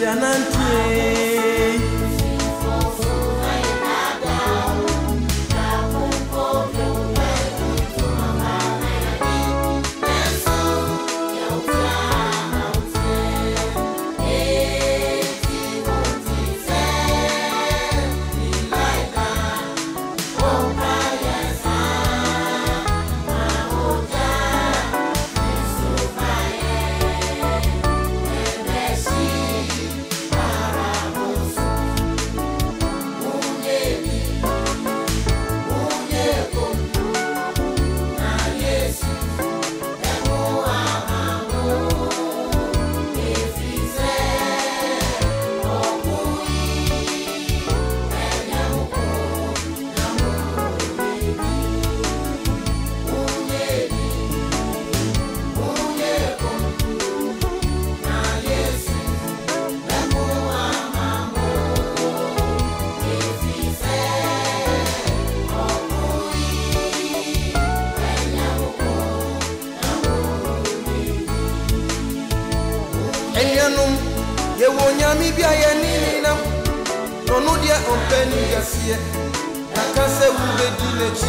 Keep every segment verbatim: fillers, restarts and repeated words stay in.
Ye wonyami bia ye nini na no no dia ompeni gasie akase ube dinechi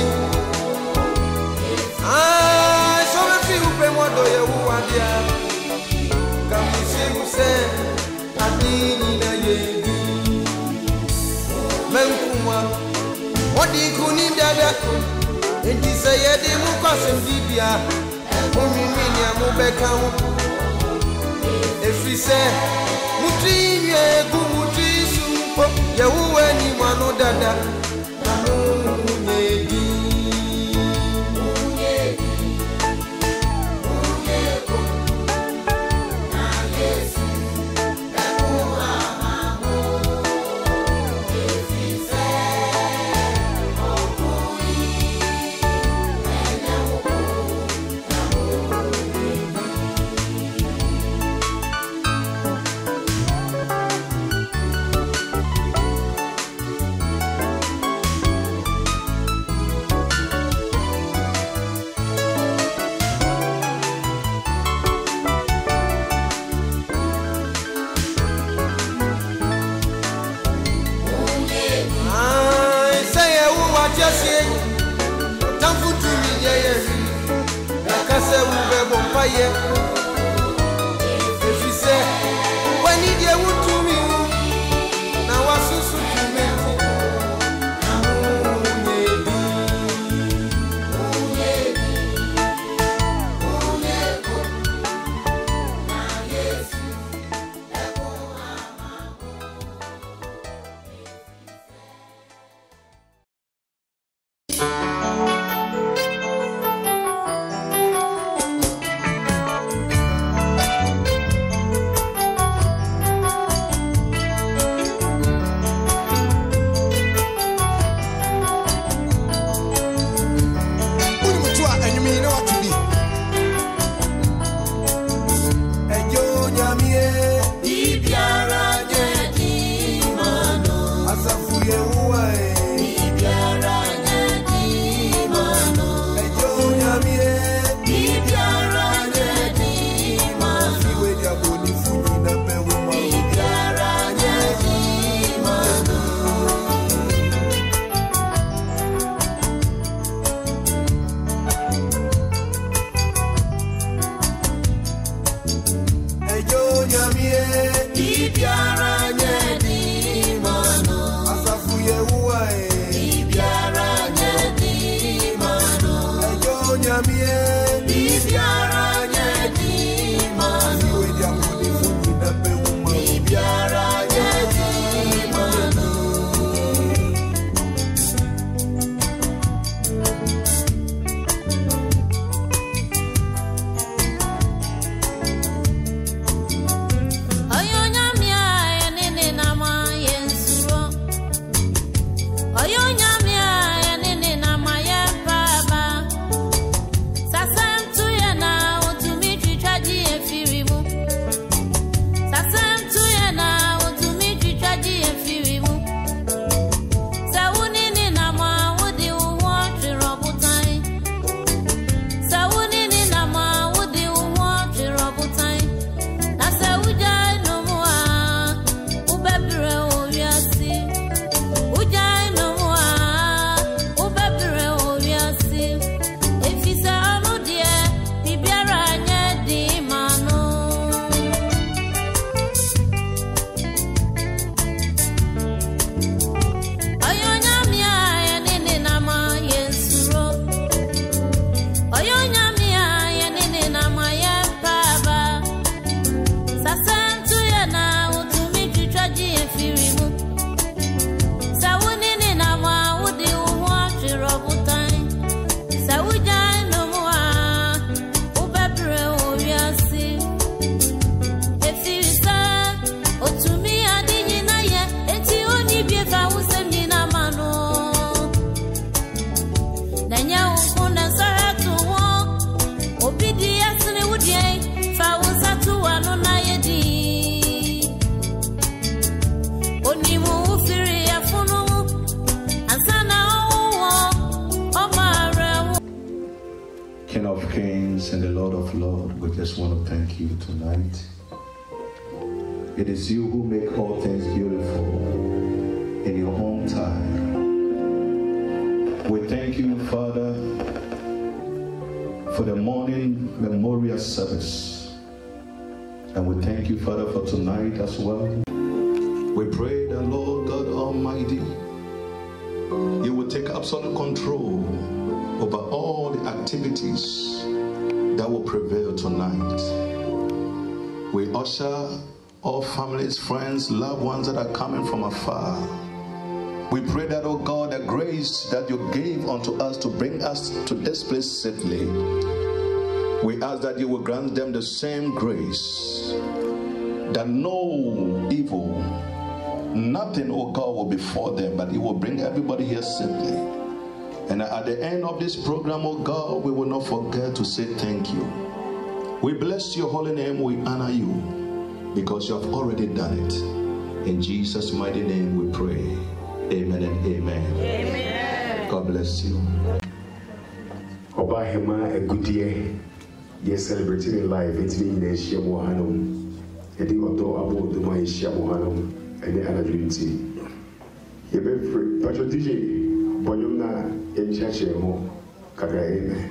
ah so me fi upe modo ye wo adia kamisi use adini na ye di menkuma odi kuni dada enti se ye di mu kwasem bibia mo mi mi ni amobeka ho efise Mutiye gumuti sumpo ya uwe ni mwano dada na munyedi munyedi munyeko na Yesu na muhamamo efise okui enya muku na munyedi Yeah. If you say, when you get what to me, now I so so to me. Kings and the Lord of Lords, we just want to thank you tonight. It is you who make all things beautiful in your own time. We thank you, Father, for the morning memorial service. And we thank you, Father, for tonight as well. We pray that, Lord God Almighty, you will take absolute control over all the activities that will prevail tonight. We usher all families, friends, loved ones that are coming from afar. We pray that, oh God, the grace that you gave unto us to bring us to this place safely, we ask that you will grant them the same grace, that no evil, nothing, oh God, will befall them, but you will bring everybody here safely. And at the end of this program, oh God, we will not forget to say thank you. We bless your holy name, we honor you, because you have already done it. In Jesus' mighty name we pray. Amen and amen. Amen. God bless you. Obahema a good year. Yes, celebrating life. It's been a share Mohanum. I think although about the my share Mohanum and the other unity. You be free. Patriotism. Bonumna in church mo kaka amen.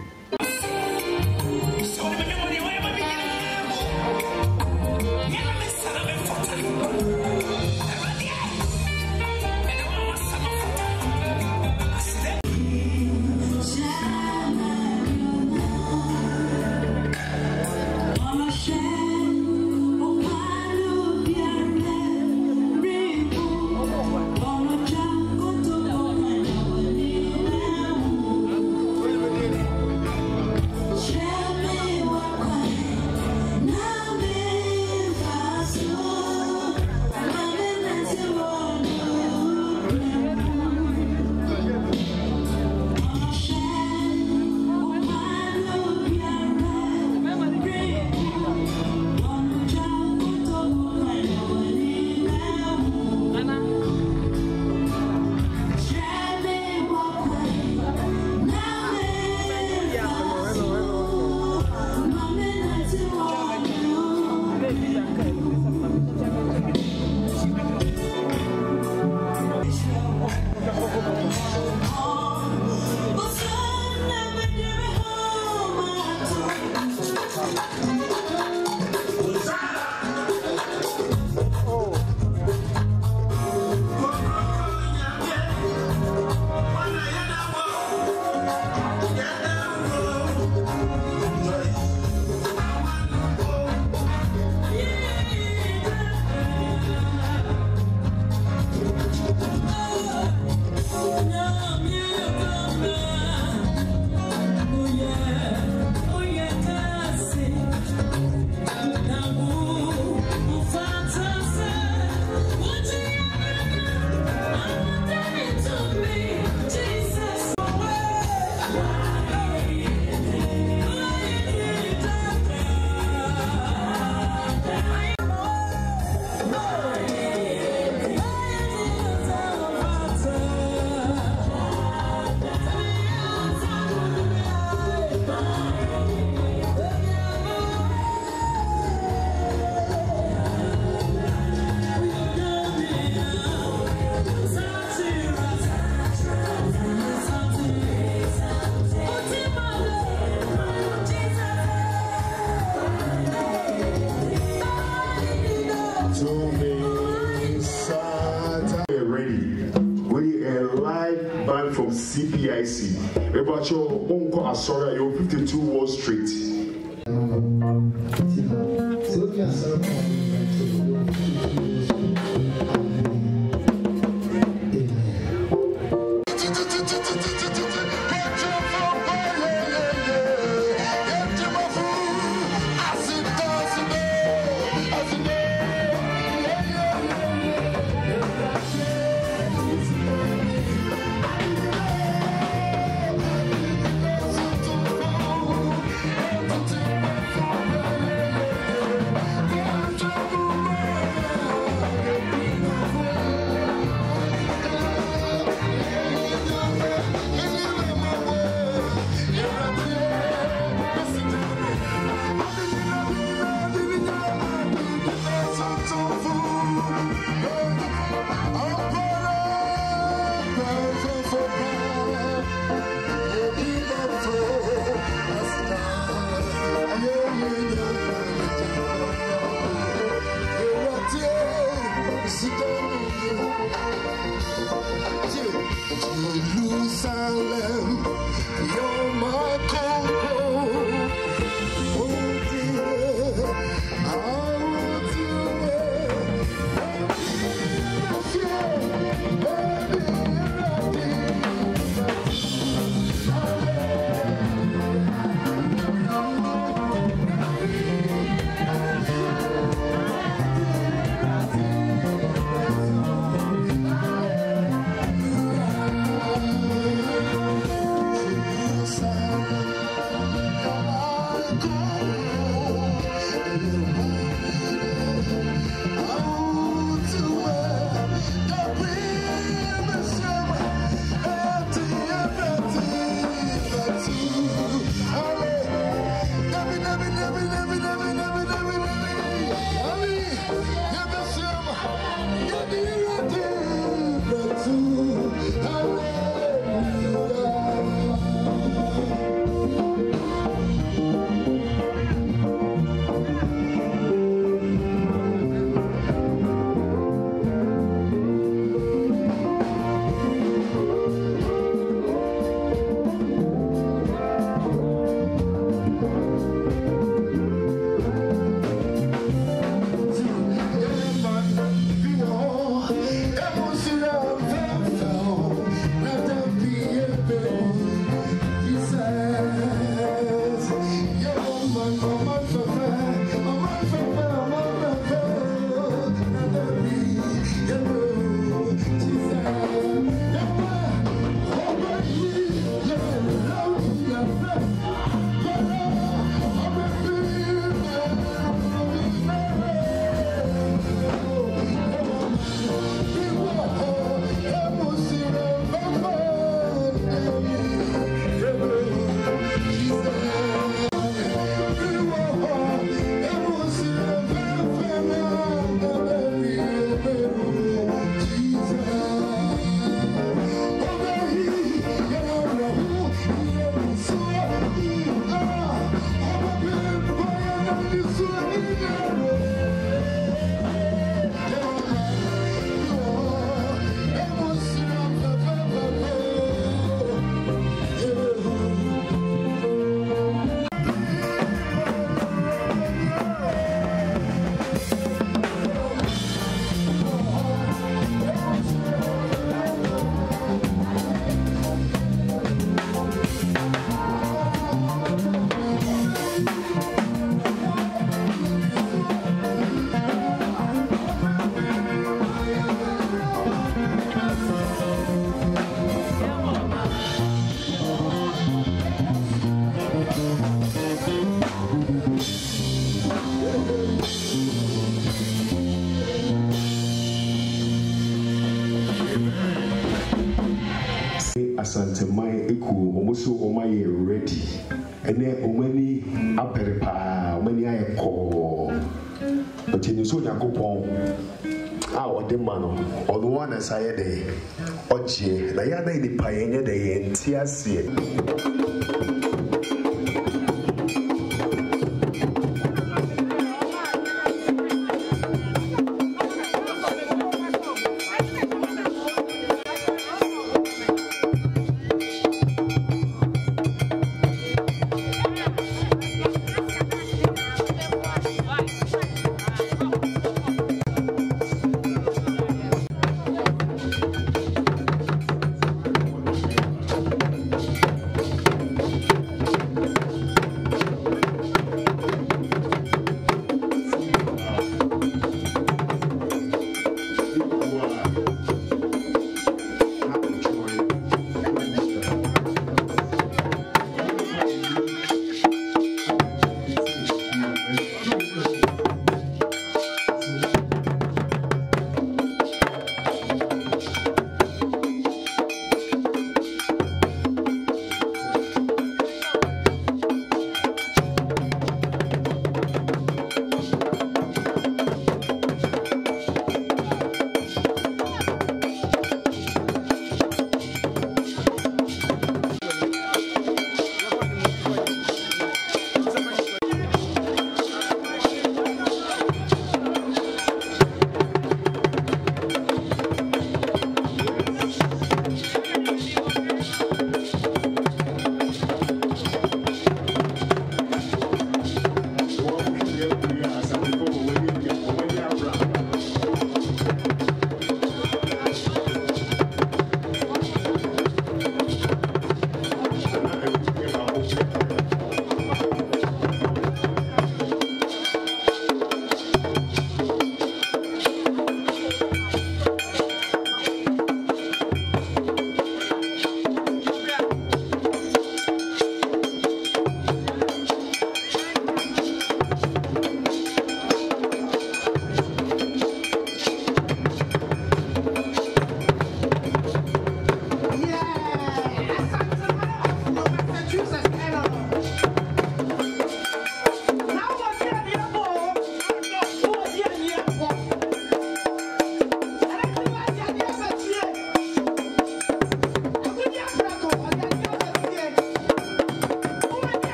From C P I C. About your uncle Asora, you're fifty-two Wall Street. I'm Jerusalem, you're my conqueror. Oh dear, I will do it. Asante mai eku omuso omaye ready ene omani aperepa omani ayeko otini so yakopon a ode ma no odo wana saye de oje na ya na ni pa yenye de ye ntiase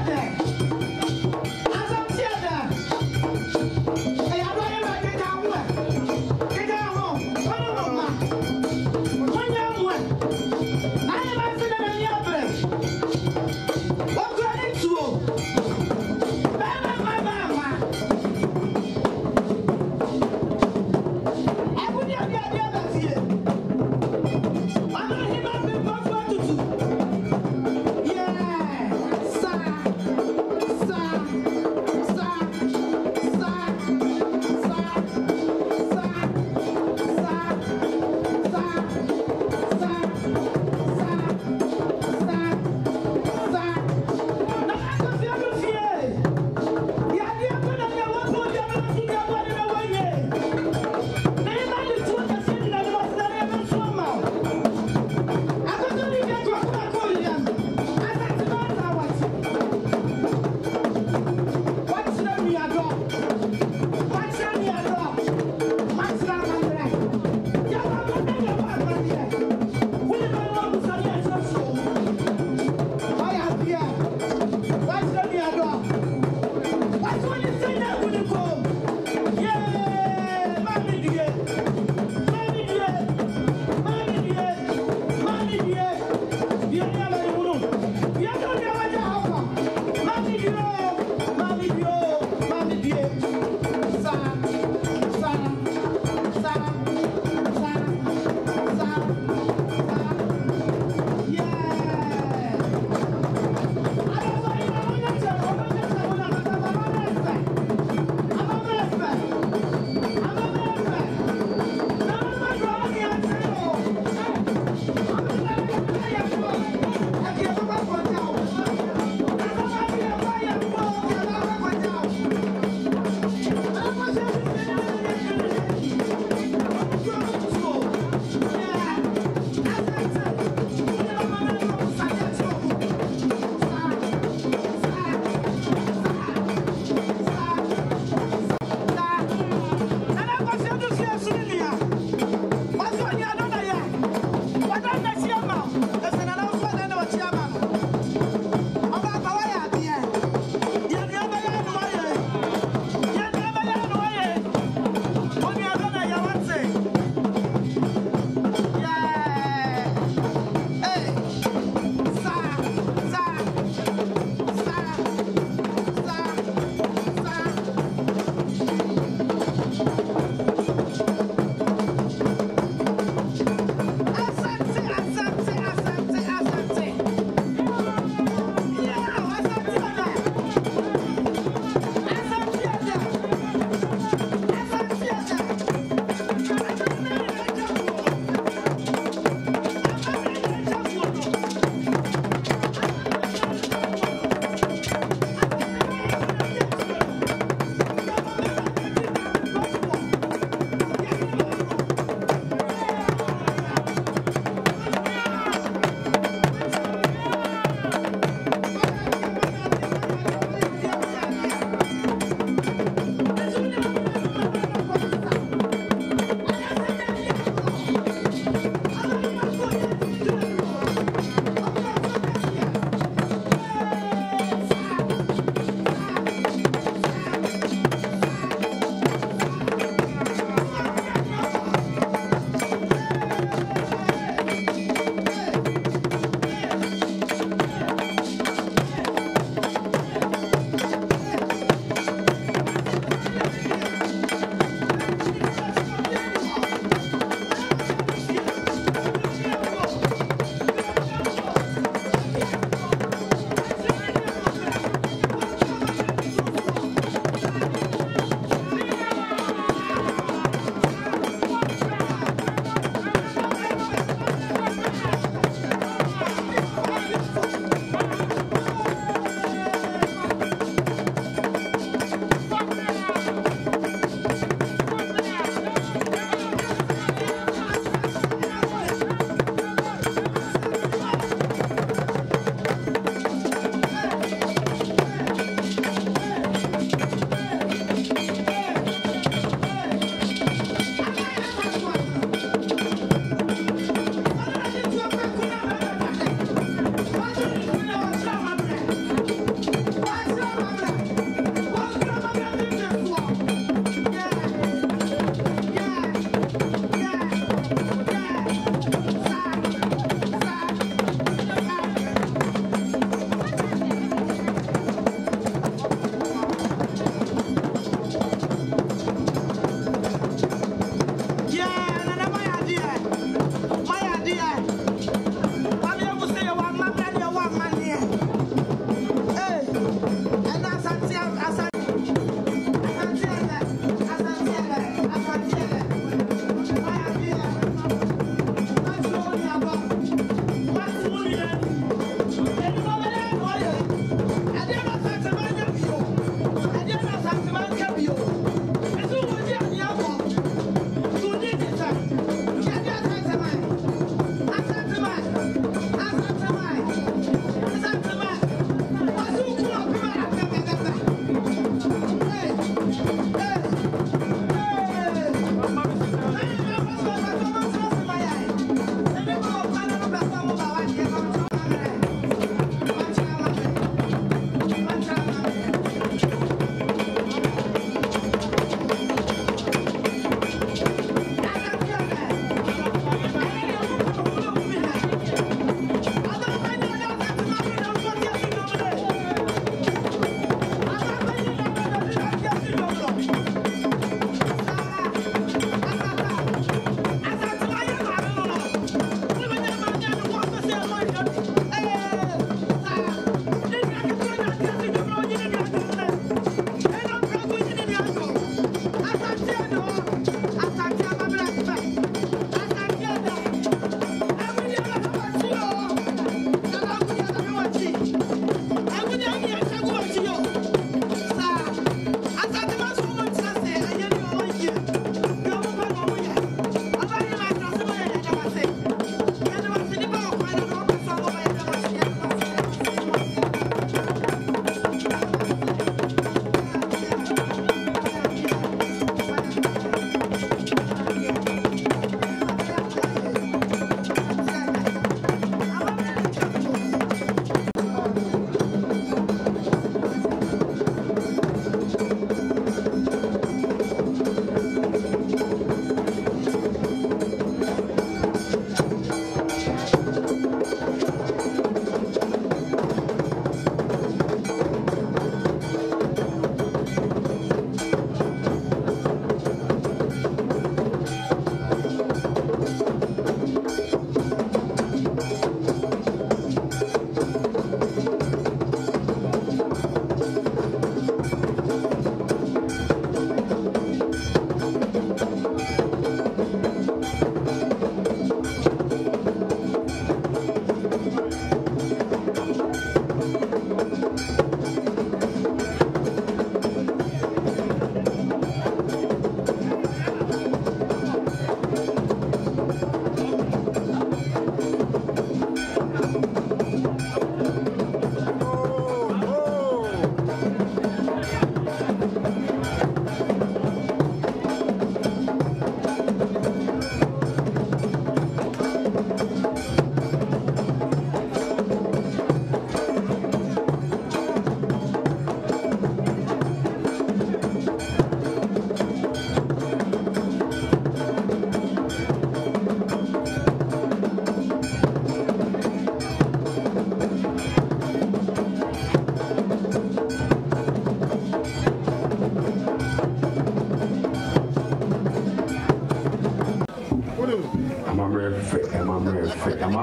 Yeah, sir.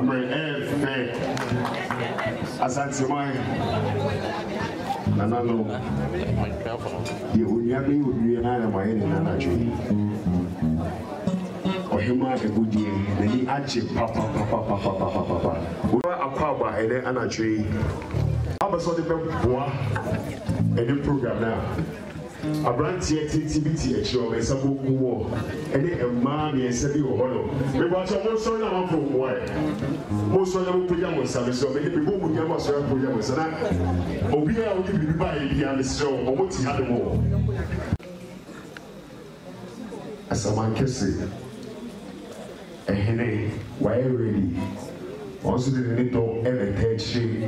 Amre F. Asantimai. Nanano. The Unyami would be an animal in another tree. Or him a good day, then he actually papa papa papa papa papa. We were a papa and then another tree. I was on the bois and the program now. A brand here, T T B T H O, and some war, and then a mammy and Sabi Oholo. We watch a most on our from why. Most of them put on service, so many people would never serve programs. And I, or we are going to be buying behind the show, or what he had more. As a man can say, a henny, why ready? Also, the little and a shade.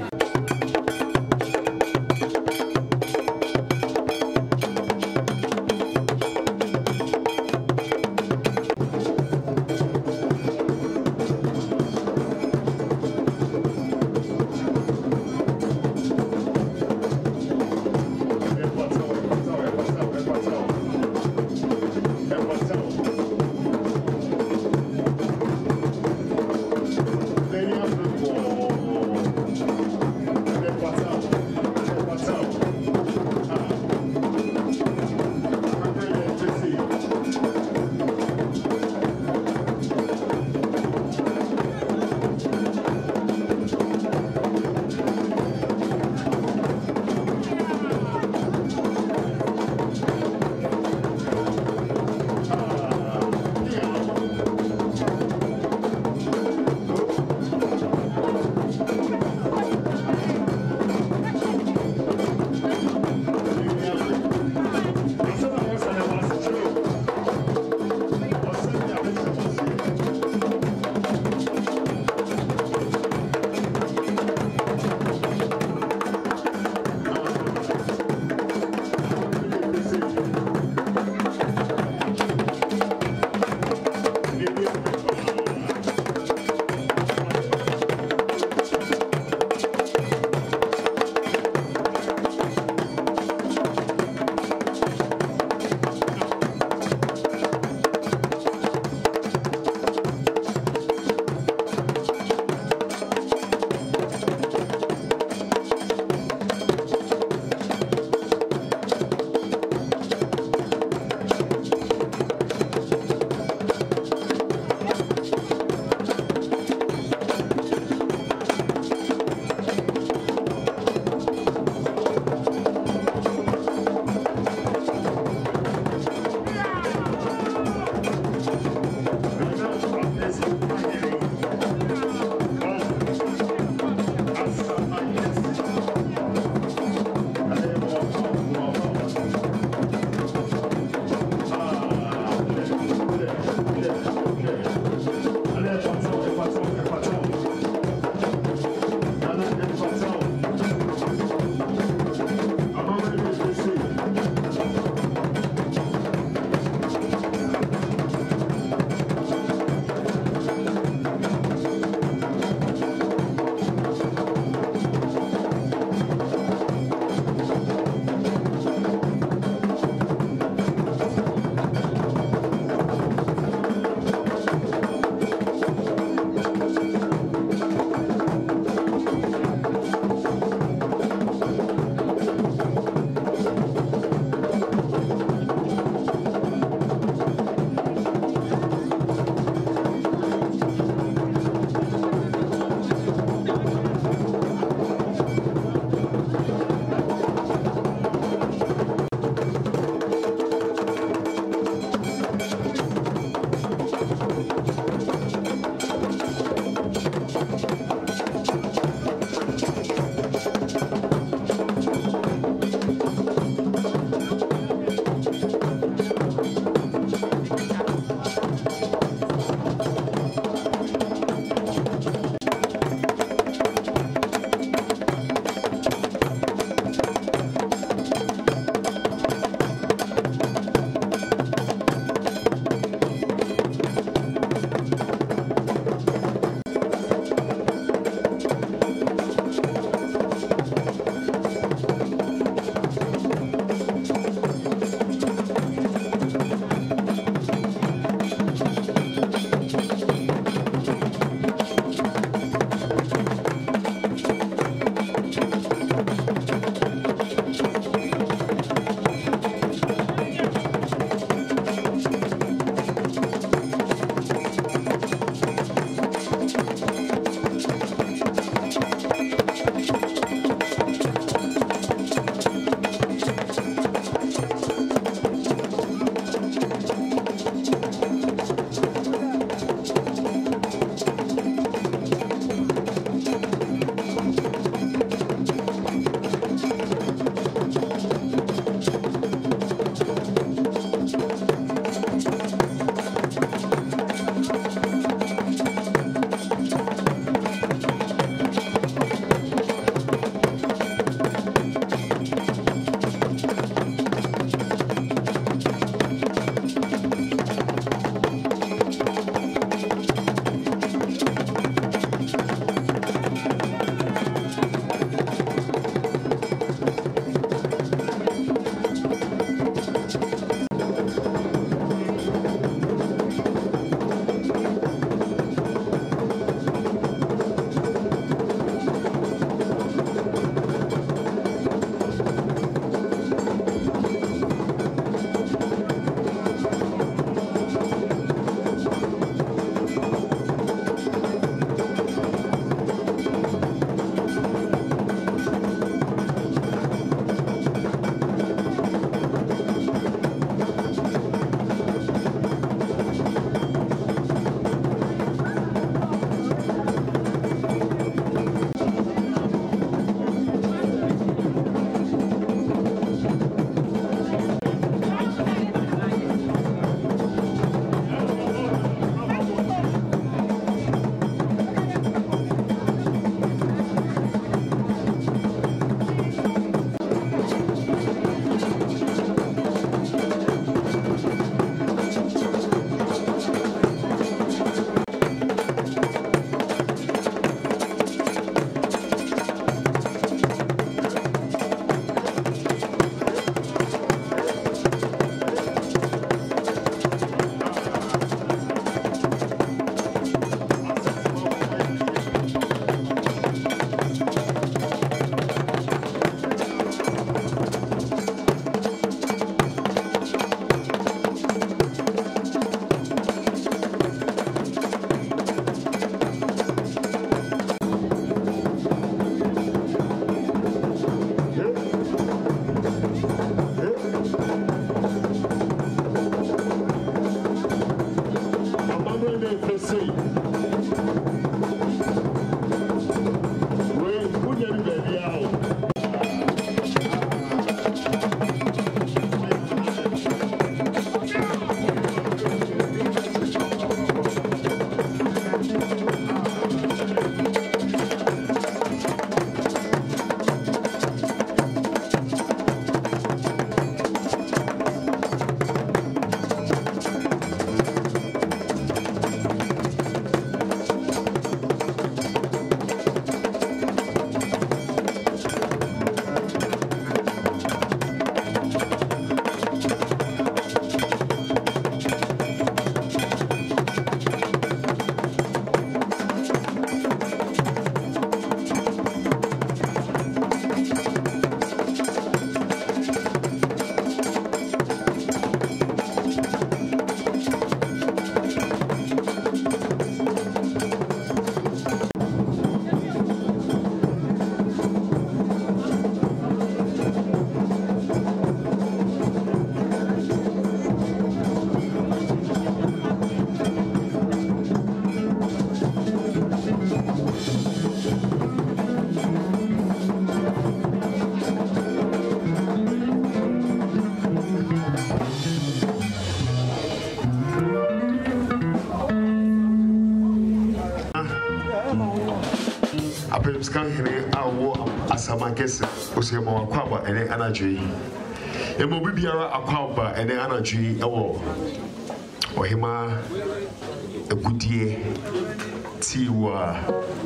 Oscar Hene, I wore Asamakes, Osemo Aquaba, and energy. And Mobibiara Aquaba, and energy, or Ohima, a good year, Tiwa,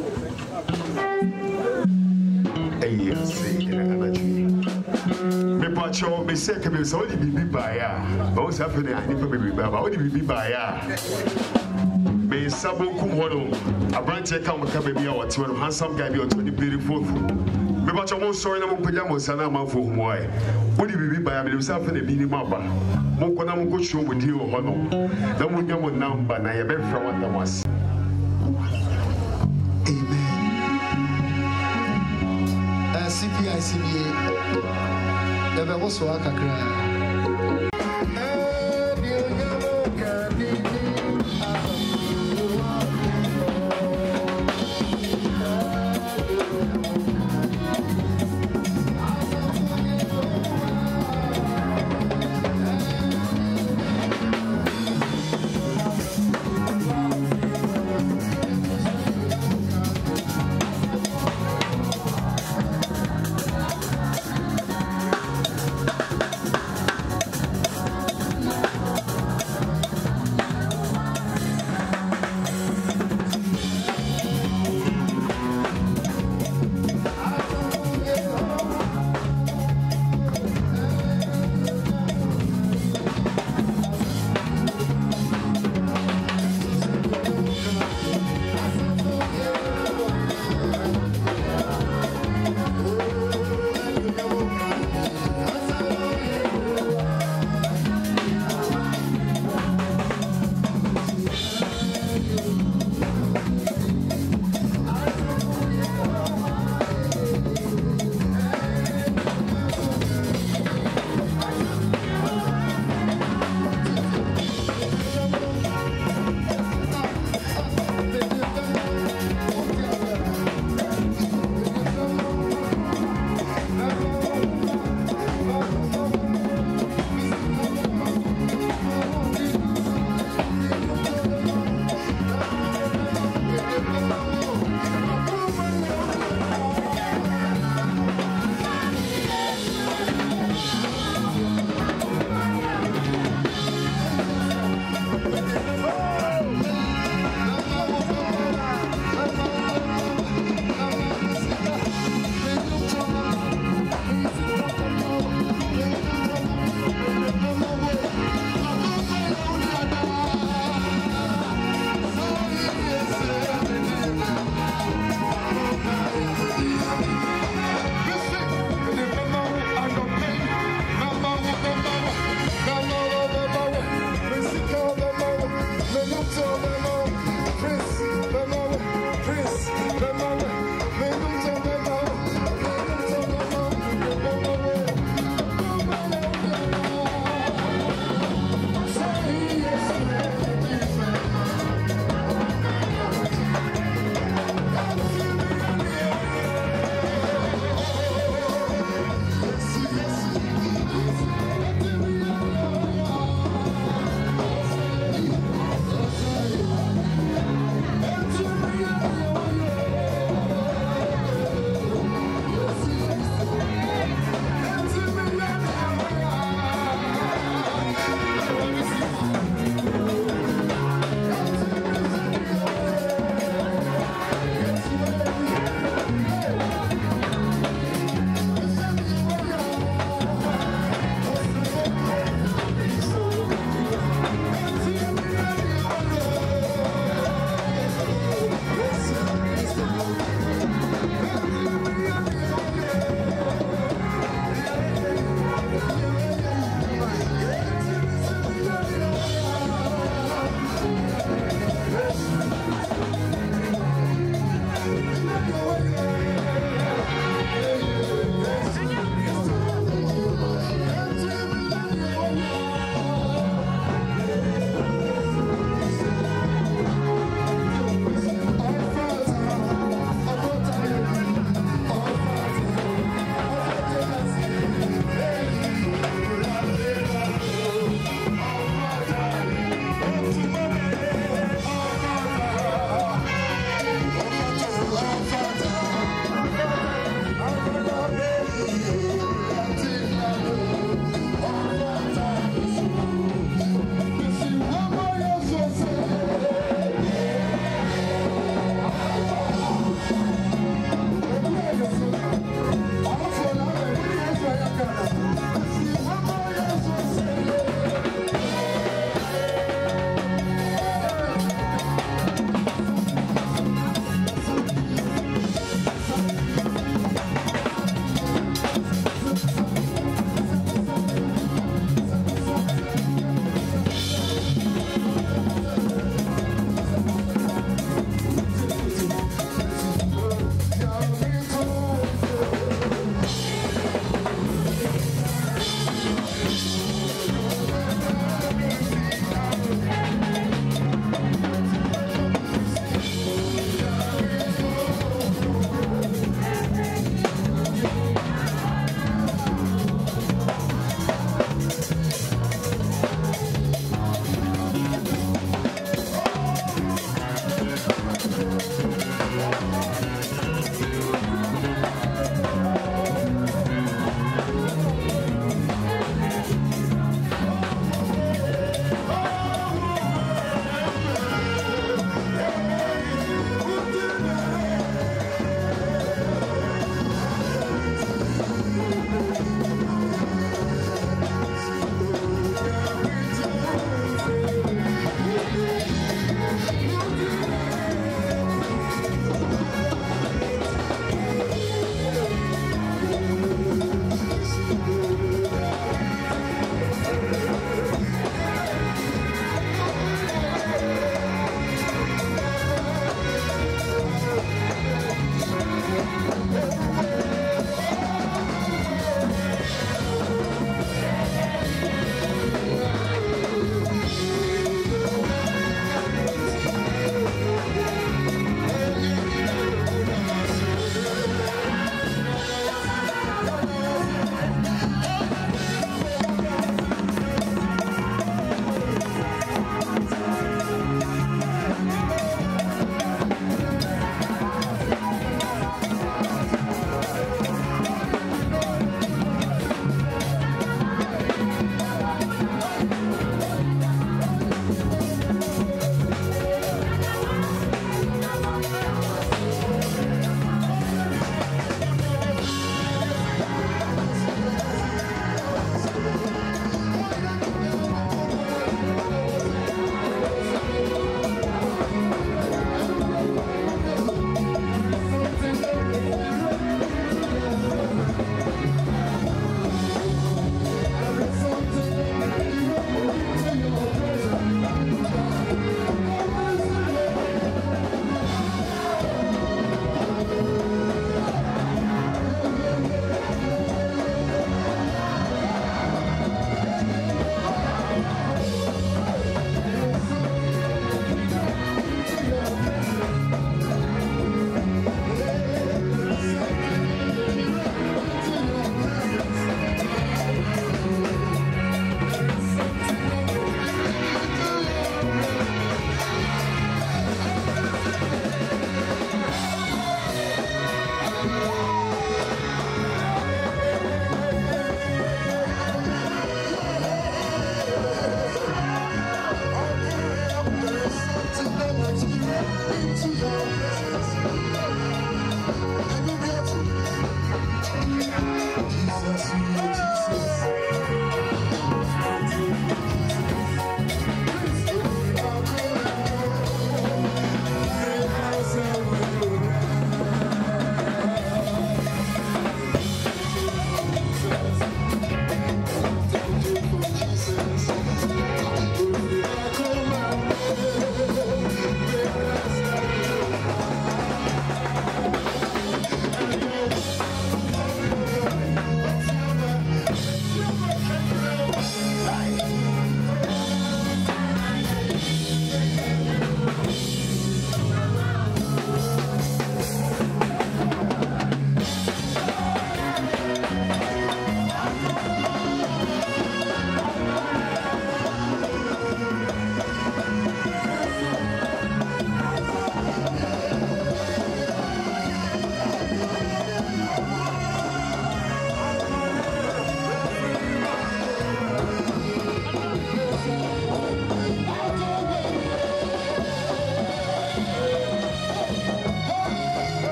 a year, say, energy. Me pacho, me say, can be so be by ya. What's happening? I need to be by, but what do be by ya? Me sabo kumhono, a branch account with Cabby or two handsome guy or twenty beautiful. Me pacho mo sorry na mo pajamo sana man for why. What do be by me? Was happening be maba. Mo kona mo go show with you hono. Na mo nyamo number na ye be from what that was. Amen. Uh, C P I C B A. Ebe wo so akakra.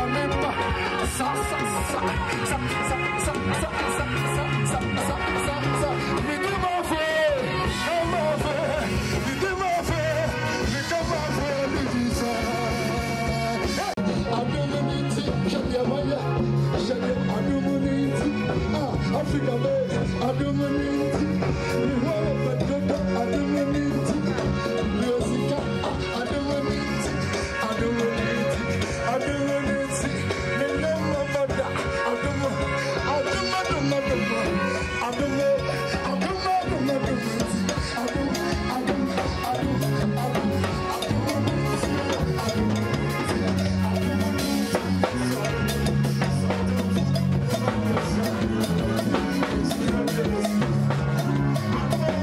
Come on.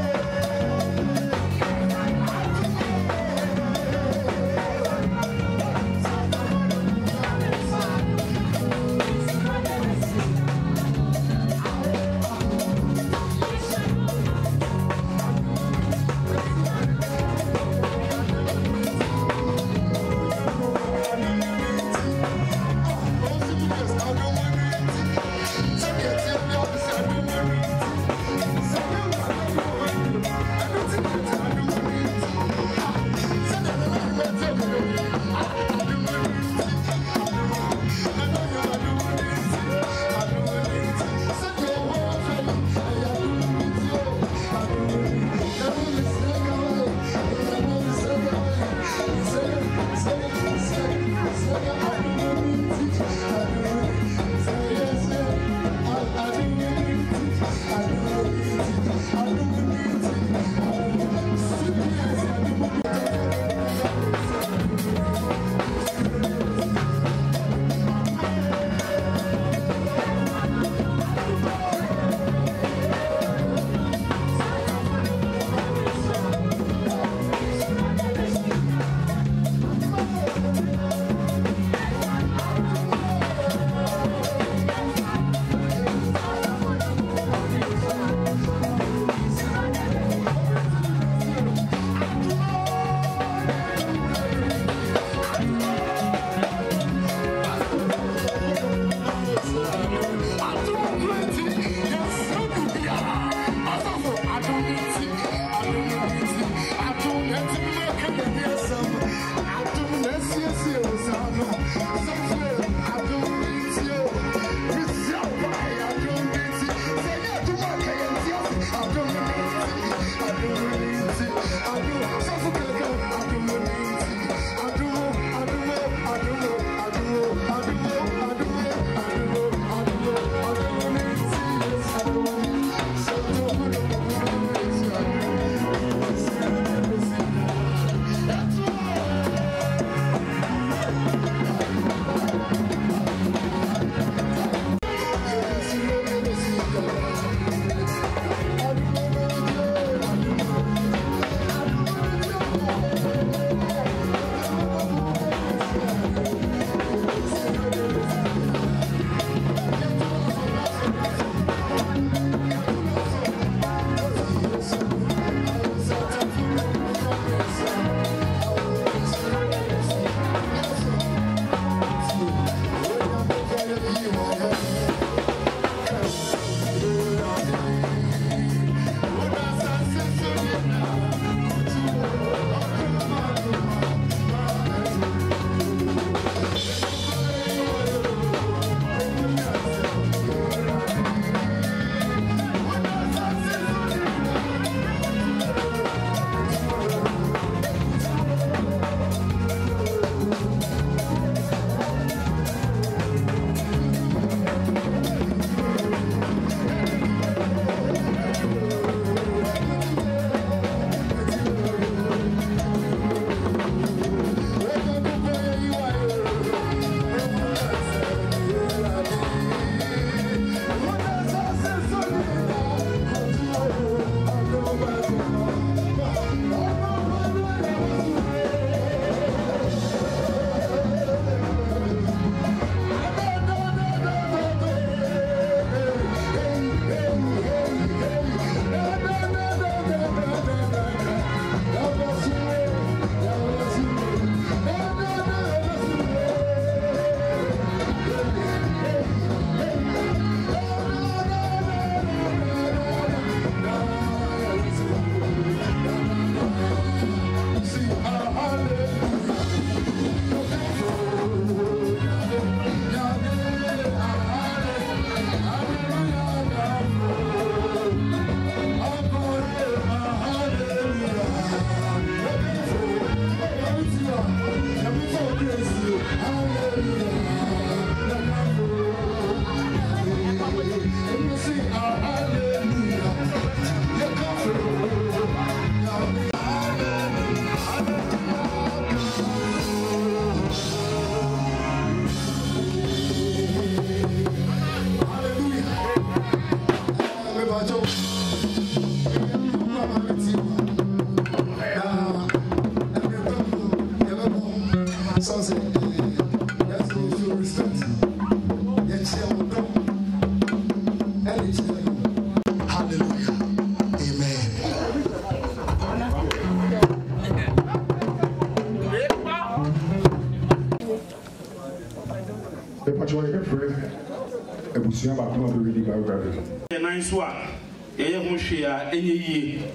But you're a friend. A Busia Bakuma really biography. A nice one. A young share any year.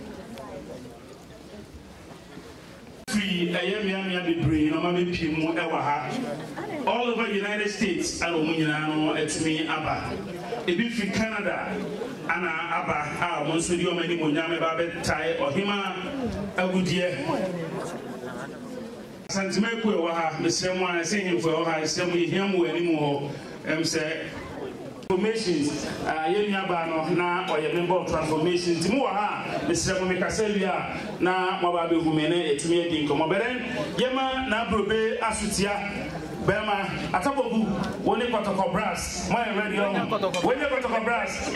Free a young young degree, no mammy Pimu ever had. All over the United States, I don't mean I know it's me, Abba. A bit free Canada, Anna Abba, how once with your many Munyame Babet tie or Hima, a good year. Santimeku, the same one I see him for I say we him anymore. I'm say transformations, uh, Yabano, now or your member of transformations. Moa, Mister Mikaselia, now Mababi Humene, it's me in Comoberen, Yema, Nabrobe, Asutia, Bema, Atabobu, when you got to brass, my radio, when you got to brass.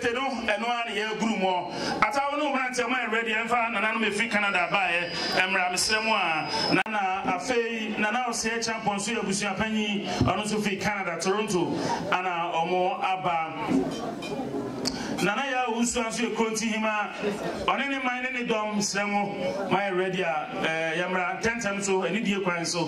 tete no eno an ye guru mo atawo no brante mo ready enfa nana no me fi Canada bae emra mesremu a nana afei nana ose champion so yabusu apanyi ono so fi Canada Toronto ana omo aba nana ya usu anso ekonti hima one ne man ne dom mesremu my ready a yamra tentem so eni die kwan so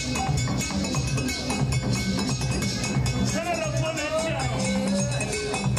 Senator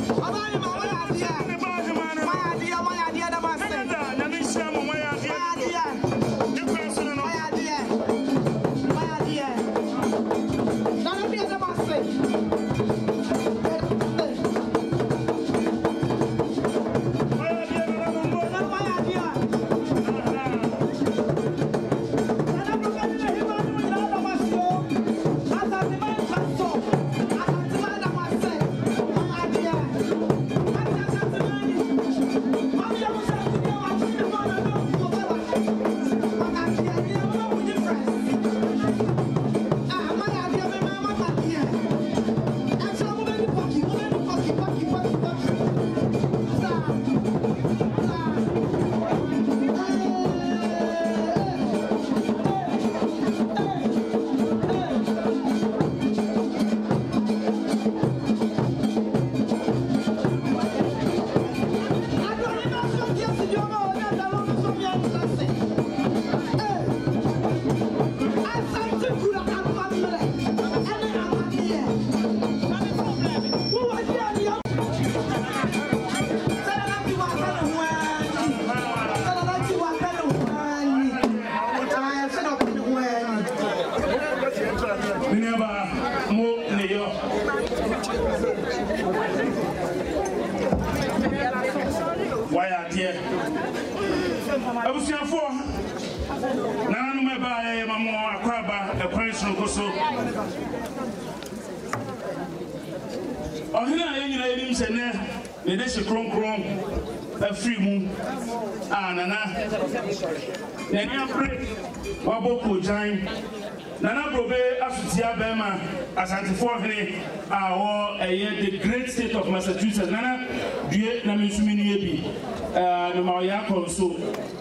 Nana Brobe Asutia Bema Asantifo Hene awo eye the great state of Massachusetts Nana due na mensumini ebi eh no ma ya konso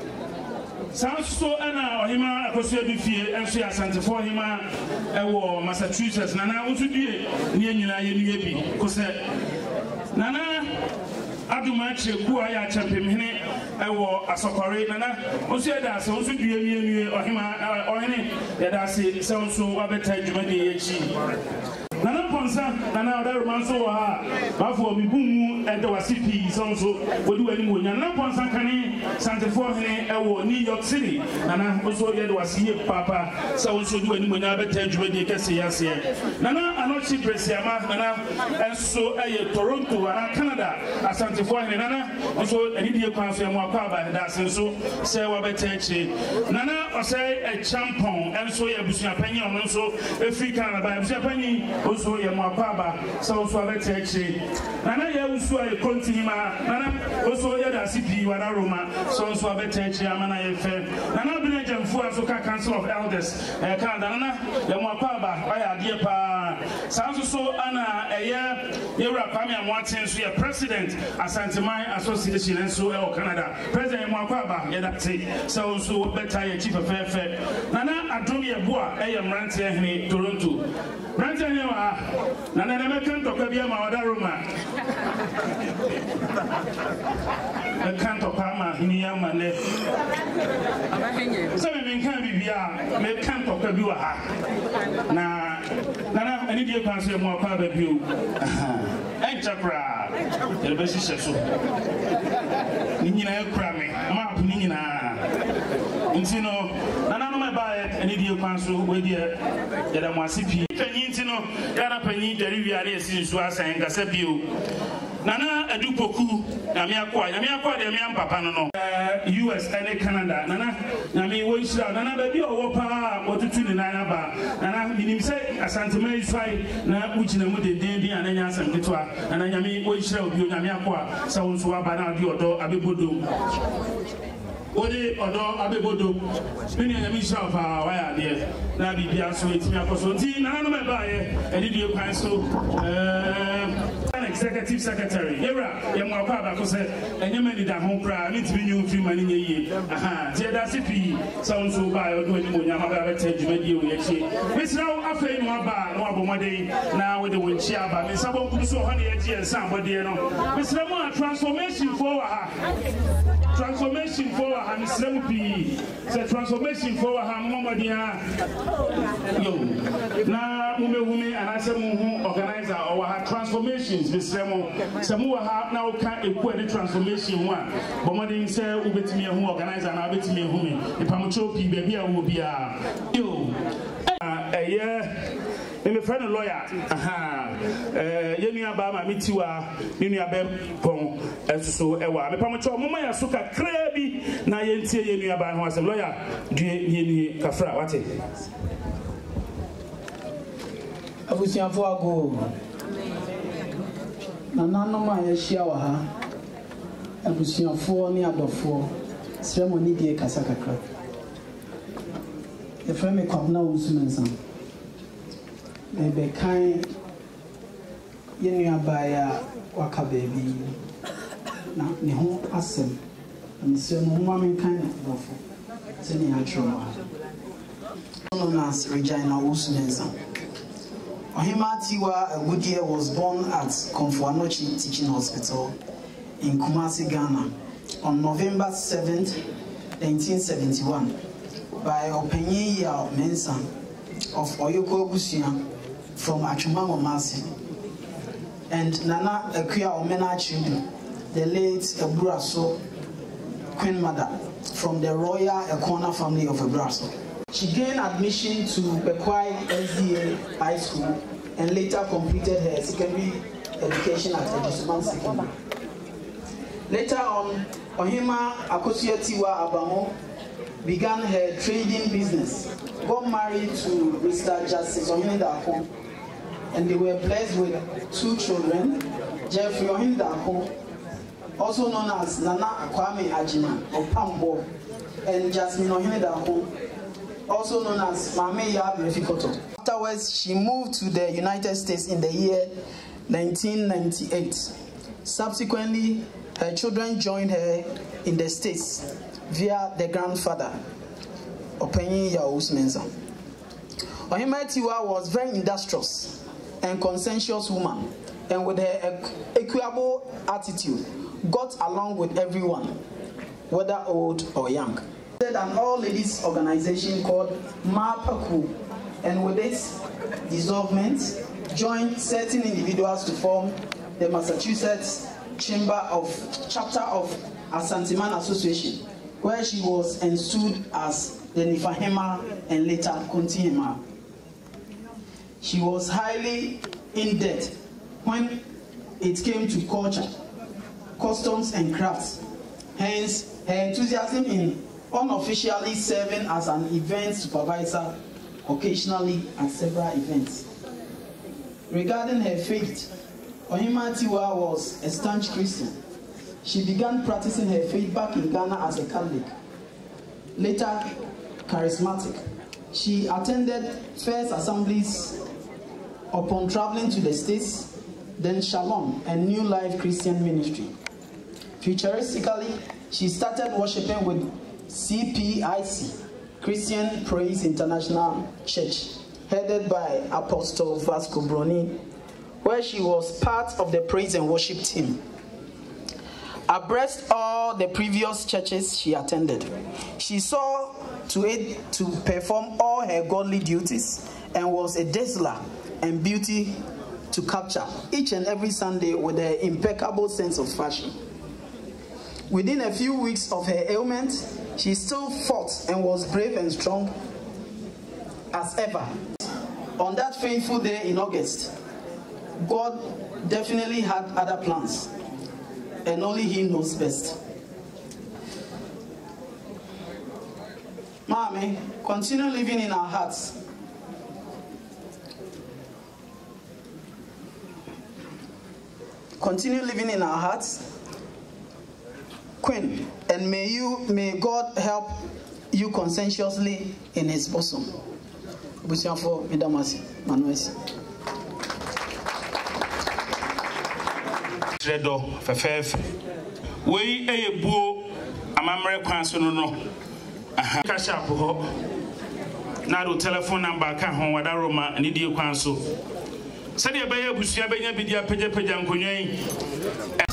Sanso ana ohima akoso ebi fie enso ya Asantifo hima ewo Massachusetts Nana unsu due ne anyina ye nu ebi kose Nana Aduma Cheku aya champem hene ewo asokore Nana unsu eda so unsu due mi enu ohima ohene eda se sanso abeta dwumade ye chi Nana Ponsa Nana Odaru Manso wa bafo mi bumu ede wasipi sanso wodi wani mo nya Nana Ponsa kane Santifo hene ewo New York City Nana oso ye de wasiye papa sanso di wani mo nya abeta dwumade kese yase Nana anochi presiama Nana enso eye Toronto ana Canada Asantifo hene Nana oso enidie kwanso emu akwa ba da senso se wa beta echi Nana osai e champon enso ye busia panyi ono nso Africa na ba busia panyi oso ye mo akwa ba se oso abeta echi Nana ye usu ay kontinima Nana oso ye da sipi wada Roma so oso abeta echi amana ye fe Nana bine jamfu aso ka Council of Elders e ka Nana ye mo akwa ba aya ade pa sanso so ana eye ye Kwame Amoaten so ye president Asanteman Association enso e Canada president mo akwa ba ye da te so so beta ye chief fefe Nana Adom ye boa e ye mrante hene Toronto mrante hene wa Nana na mekan to ka bia ma wada Roma e kan to ka ma hini ya ma ne so me menkan bibia me kan to ka bi wa ha na Nana ani die kwan so mo akwa ba biu enchakra ele be sise so ni nyina e kura me map ni nyina ntino Nana no me ba ani die kwan so we die ya da mo asipi panyi ntino ya na panyi dari wiare esi so asan gasa biu Nana Adupoku Nami akwa Nami akwa de mi papa no no U S and Canada Nana Nami wo shira Nana ba bi owo pa otutu ni na ba Nana minim se Asantema isai na uchina mu de den bi ananya asam ketwa Nana Nyami wo shira obi Nami akwa sa won so aba na di odo abebodo Ode odo abebodo mini Nyami shira pa wa ya de na bibia so etimi akoso nti Nana no me ba ye edidie kwan so eh Executive Secretary Yera Yamwaka Bakose and Yemeni da home cry, I need to be new free money ye. Aha, Jeda Sipi, sounds so by or doing Yamaka Teddy, Miss Now Afe Mwaba, Nwabomade, now with the wind Chiaba, Miss Sabo Kuso Honey and somebody, Miss Lemon transformation for her. Transformation for her, Miss Lemupi, the transformation for her, Momadia. Yo, now Mume Wumi and I said Mumu organizer or her transformations. mesrɛ mo sɛ mo wɔ ha na woka eku ade transformation ho a bɔmmɔden sɛ wobɛtumi ahu organizer na wobɛtumi ahu me mpamkyɛw pii baabi a wɔ biara yo ɛyɛ me friend lawyer aha eh yenua ba ma metiwa yenua be pon enso ewa me pamcho moma ya so kakra bi na yentie yenua ba ho asem lawyer due yeni kafra wate abusiafo ago na nanom a yehia wa ha abusiafo ne adofo ceremony die kasa kakra the friend me kwabna usumensan maybe kind yenua baya waka baby na ne ho asem and so no mama kind of so ne atro known as Regina Usumensa. Ohima Tiwa Agudie was born at Komfuanochi Teaching Hospital in Kumasi, Ghana on November seventh, nineteen seventy-one by Openyeya Mensa of Oyoko Busia from Achumamo Masi, and Nana Akuya Omena Chidu, the late Ebraso Queen Mother from the Royal Ekona family of Ebraso. She gained admission to Bekwai S D A High School and later completed her secondary education at Edisuman Secondary. Later on, Ohima Akosia Tiwa Abamo began her trading business, got married to Mister Justice Ohine Dako, and they were blessed with two children, Jeffrey Ohine Dako, also known as Nana Kwame Ajima of Pambo, and Jasmine Ohine Dako, also known as Mame Yab Refikoto. Afterwards, she moved to the United States in the year nineteen ninety-eight. Subsequently, her children joined her in the States via the grandfather, Openyi Yaous Mensa. Ohima Tiwa was very industrious and conscientious woman, and with her equable attitude, got along with everyone, whether old or young. An all-ladies organization called MAPAKU, and with its dissolvement, joined certain individuals to form the Massachusetts Chamber of Chapter of Asanteman Association, where she was ensued as the Nifahema and later Kuntihema. She was highly in debt when it came to culture, customs, and crafts. Hence, her enthusiasm in unofficially serving as an event supervisor occasionally at several events. Regarding her faith, Ohima Tiwa was a staunch Christian. She began practicing her faith back in Ghana as a Catholic, later charismatic. She attended first assemblies upon traveling to the States, then Shalom and New Life Christian Ministry. Futuristically, she started worshiping with C P I C, Christian Praise International Church, headed by Apostle Vasco Broni, where she was part of the praise and worship team. Abreast all the previous churches she attended, she saw to it to perform all her godly duties and was a dazzler and beauty to capture each and every Sunday with her impeccable sense of fashion. Within a few weeks of her ailment, she still fought and was brave and strong as ever. On that fateful day in August, God definitely had other plans, and only He knows best. Mommy, continue living in our hearts. Continue living in our hearts, Queen, and may you, may God help you conscientiously in His bosom. Busiafo Midamasi Manuesi. Tredo fefef. We eye buo amamre kwan so no no. Aha ka sharp ho. Na do telephone number ka ho wada Roma ni die kwan so. Sade e beye busua benya bidia pagya pagya nkonwan.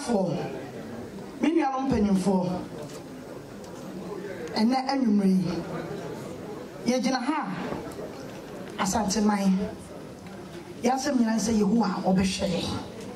for me nuanom panyimfo ene anwumre ye gina ha asante man yasem nyina se Yehowa obehwe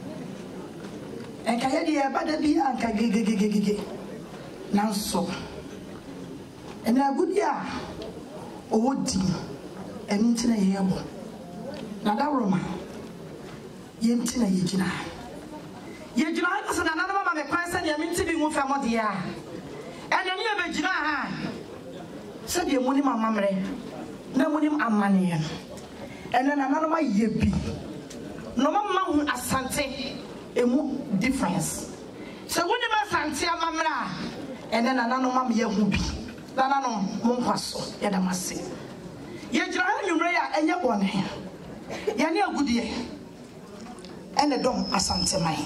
enka ye de bada bi anka gegegegege nanso ene agudi a owodi enti na ye yebo na dawroma ye enti na ye gina ye gina ha se na na mama me kwan se de menti bi hu fa mode ya ene ne be gina ha se de muni mama mre na muni amane ye ene na na ma ye bi no mama hu asante emu difference so woni ma asante amamra ene na na no mama ye hu bi na na no mo nkwaso ye da mase ye gina ha nwumre ya enye bone ya ne agudie ene dom asante man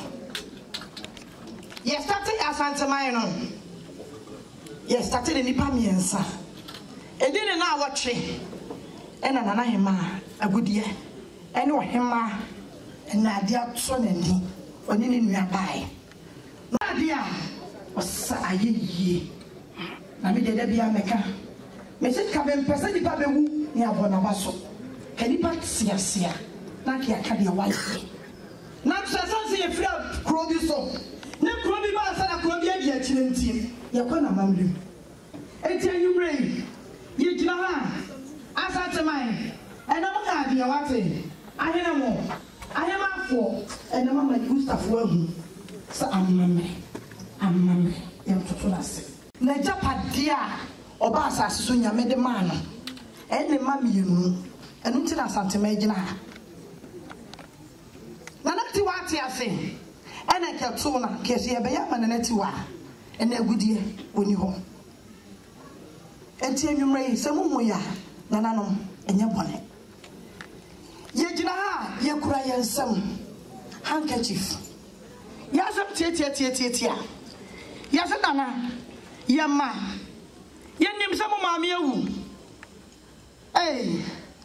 ye started asante man no ye started ni pa miensa edine na awotwe ena nana hema agudie ene ohema ena ade ato nani oni ni nua bai no ade a osa ayeye na me de da bia meka me se ka be mpesa di pa bewu ni abona baso kani pa sia sia na ke aka de waye na tsasanse ye fira krobi so ne krobi ba sa na krobi adi akire ntim ye kwa na mamrim enti anyumre ye gina ha asante man ena mo ka de wate ahena mo ahema fo ena mama Gustavo ahu sa amame amame ye mtoto na se na japade a oba asase so nyame de ma no ene mama yenu enu ti na asante man gina ha na nati wate ase ena keto na kesi ebe ya mana nati wa ena agudie oni ho enti enwumre se mumu ya nananom enye bone ye gina ha ye kura ye nsam handkerchief ya so tietie tietie tia ya so dana ye ma ye nim se mu maame awu eh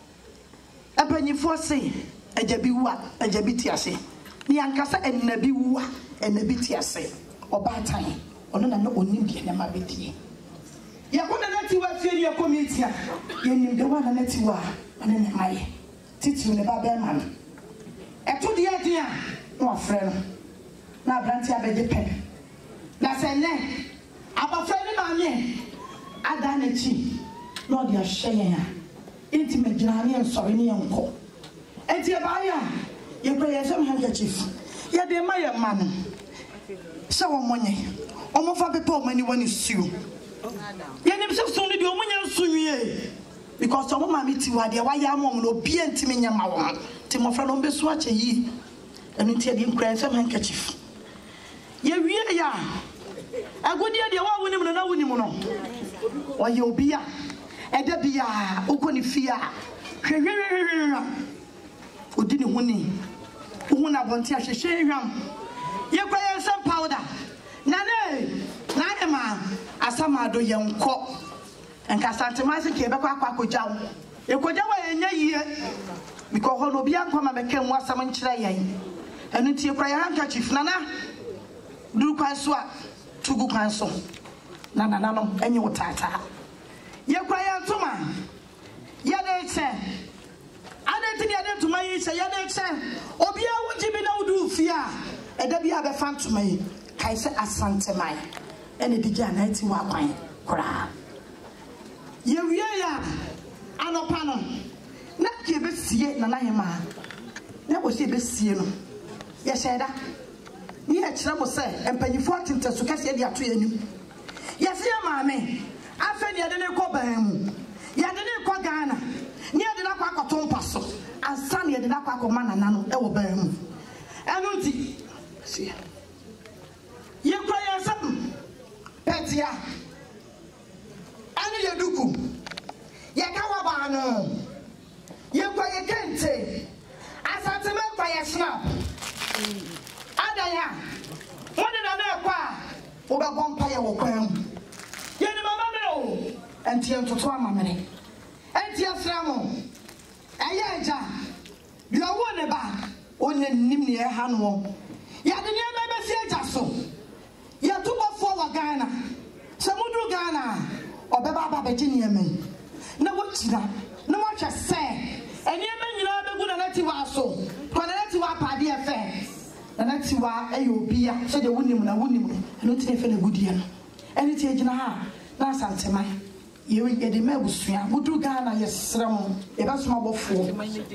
apanyifo se ajabi wa ajabi tiase ni ankasa ennabi wa ennabi tiase obatan ono na no onim de na ma bedie ye ko na nati wa fie ye committee a ye nim de wa na nati wa ane na maye titi ne ba be man eto de ade a no afre no na abranti abeje pen na se ne abafre ni ma me ada na chi no de ahye ya enti me gina ne nsori ne enko enti e ba ya ye kra ye sam handkerchief ye de ma ye man se wo monye omo fa be to mani wani siu ye nim se so ne de omo nya nsunwie because omo ma meti wa de wa ya mom no obi antimi nya ma wo ti mo fra no be so ache yi enu ti de nkra sam handkerchief ye wie ya agudi de wa wonim no na wonim no o ye obi a eda bia ukoni fia hwehwehwehwehwa odi ne huni hu na bonti a hwehwe hwam ye kwa ye sam powder na ne na e ma asama do ye nko enka santimase ke be kwa kwa kojaw e kojaw enya yie because ho no bia nko ma meka mu asam nkire yen enu tie kwa ye handkerchief na na du kwa so a tugu kwa so na na na no enye wotata ye kwa ye ntoma ye de che ade ti de ntoma yi che ye de che obi a wuji bi na wudu fia eda bia be fa ntoma yi kai se asante mai ene di ja na ti wa kwan kura ye wie ya anopa no na ke be sie na na hema na bo sie be sie no ye sheda ni e kire mo se empanyifo atinte so kase de ato yanim ye se ya maame afa ni ade ne ko ban mu ye ade ne ko Ghana ni ade na kwa akoto mpaso ansa ni ade na kwa akoma nana no e wo ban mu enu ti sie ye kwa ya sam petia ani ye duku ye kawa ba no ye kwa ye kente asante me kwa ye snap adanya woni na na kwa wo be bompa ye wo kwan ye ni mama me o enti entoto amamene enti asramo eye eja bi owo ne ba onye nim ne e ha no ya de ne be be sie eja so. Ya to go for Ghana. Samudu Ghana. Obeba Baba Virginia men. Na wachira. Na wacha say. And ye men you know be good na tiwa so. Kwa na tiwa padi efe. Na tiwa eyobia so de wonim na wonim. No tin efe na gudie no. Eni ti agina ha. Na santeman. Ye ye de mabusua. Mudu Ghana yesrem. E ba so mabofo.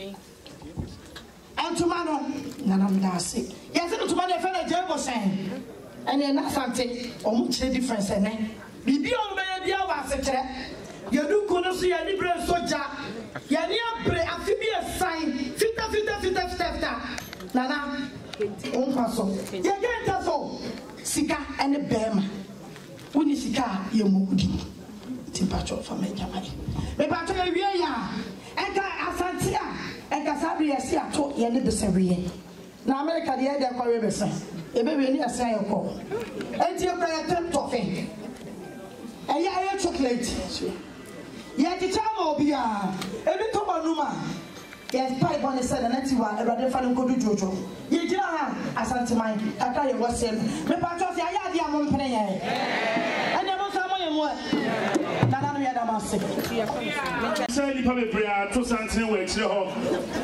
Antumano nanam dase. Yes no tumano efe na jebo sen. Eni na sante. Omu kire difference ene. Bibi on be ye dia wa sekere. Yadu kono so ya libre soja. Ya ni abre afibi esan. Fita fita fita fita fita. Nana on paso. Ya genta so. Sika ene bema. Woni sika ye mudi. Timpacho fa me jamai. Me pacho ye wie ya. Eka asante a. Eka sabi yesi ato ye ne besewe. Na America de ye de kwa we besen. Ebe we ni asan ye ko. Enti e pra ye tem tofe. Eya ye chocolate. Ye ti chama obia. Ebi to manuma. Yes, pipe on the side and that's why I rather find go to Jojo. Ye jira ha asante man. Aka ye wasem. Me pacho se aya dia mo mpene ye. Ene mo samo ye mo. Na na no ya da mase. Say ni pa be bria to santene we kire ho.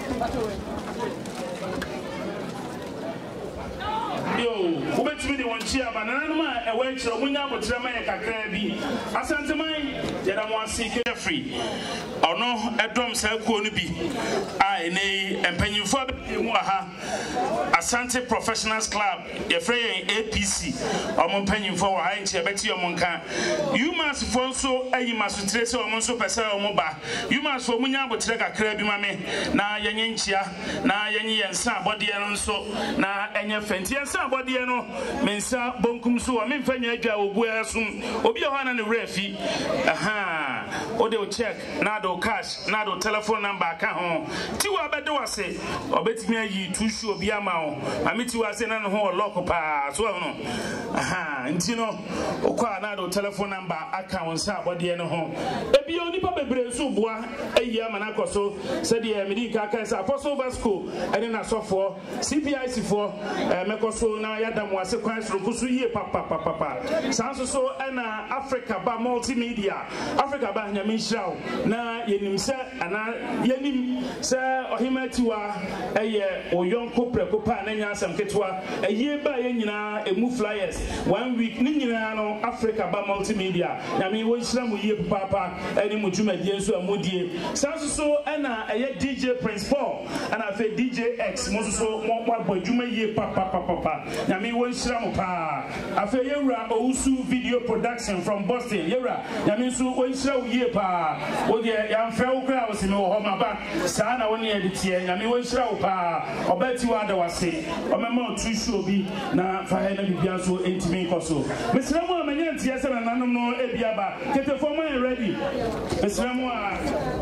Yo, ubetimi de won chia ba na no ma e we kire omunya abotre ma ye kakra bi. Asante man ye da mo asike free. Ono edom sa ko no bi. A ene empanyimfo mu aha. Asante Professionals Club, ye frey A P C. Omo empanyimfo wa ha nche beti omo nka. You must for so ayi masutre se omo so pese omo ba. You must for munya abotre kakra bi ma me na yenye nchia na yenye yensa abode no nso na enye fenti yensa abode no mensa bonkum so me mfanya adwa obu asum obi ho na ne refi. Aha. O de check na do cash na do telephone number ka ho ti wa bede wase obetimi ayi tushu obi ama ho amiti wase na no ho lock pa so no. Aha nti no okwa na do telephone number aka won sa abode no ho ebi oni pa bebre so boa ayi ama na koso se de emedi ka ka sa apostle vasco ene na sofo C P I C for mekoso na yadam wase kwan so kusu yie papa papa papa sanso so na Africa ba multimedia Africa ba nyame nhyiraw na yenim se ana yenim se ohimatiwa eye oyonko preko pa na nya asam ketwa eye ba ye nyina emu flyers one week ni nyina no Africa ba multimedia nyame wo nhyira mu yie papa eni mu dwumadie nso amodie sanso so na eye D J Prince Paul ana fe D J X mo so mo agba dwuma yie papa papa nyame wo nhyira mu pa afa yewura Owusu video production from Boston yewura nyame nso wo nhyira yie pa wo de ya mfra wo kra wo se me wo ho maba saa na wo ne yede tie nyame wo nhyira wo pa obati wa da wase omema otushu obi na fa he na bibia so entimi nkoso mesra mu amanya ntie se na nanom no ebia ba kete for man ready mesra mu a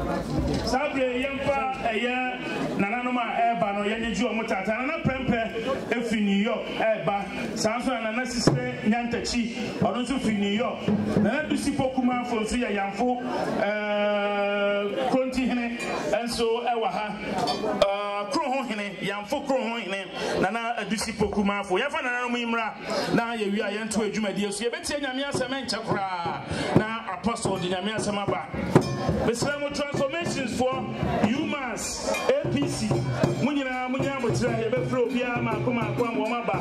sabe yemfa eye nananom a eba no yenye ju omutata na prempe efi New York eba sanso na na sisre nyantachi ono nso fi New York na dusi pokuma fo nso ya yamfo eh kronti hene enso ewa ha eh kro ho hene yamfo kro ho hene na na adusi pokuma fo yafa na na mu imra na ye wi ayento adwumadi so ye betie nyame asem enche kra na apostle di nyame asem aba Besramo transformations for humans A P C munyina munya motira ye be fro bia ma akoma akwa mo maba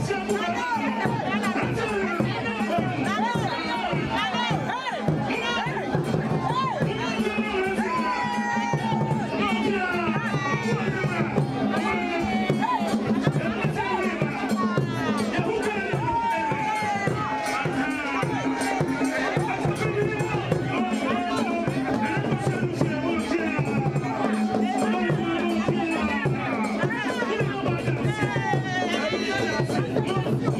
Thank you.